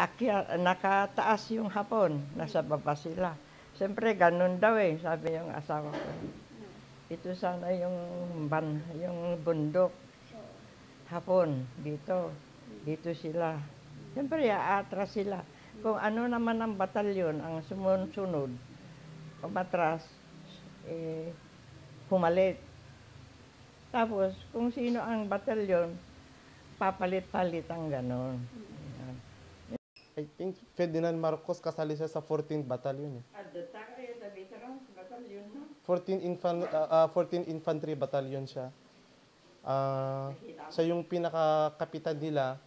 nakataas yung Hapon, nasa baba sila. Siyempre, ganun daw eh, sabi yung asawa ko. Ito sana yung bundok. Hapon, dito. Dito sila. Siyempre, aatras sila. Kung ano naman ang batalyon, ang sumunod, umatras, humalit. Tapos, kung sino ang batalyon, papalit-palit ang ganon. I think Ferdinand Marcos kasali siya sa 14th Battalion. 14 Infantry Battalion siya. Siya yung pinaka-kapitan nila